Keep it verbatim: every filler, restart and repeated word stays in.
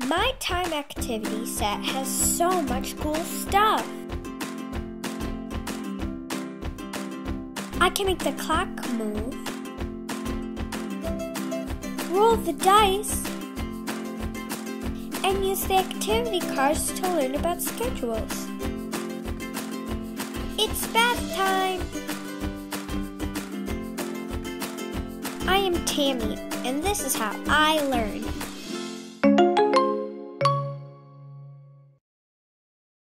My time activity set has so much cool stuff. I can make the clock move, roll the dice, and use the activity cards to learn about schedules. It's bath time! I am Tammy, and this is how I learn.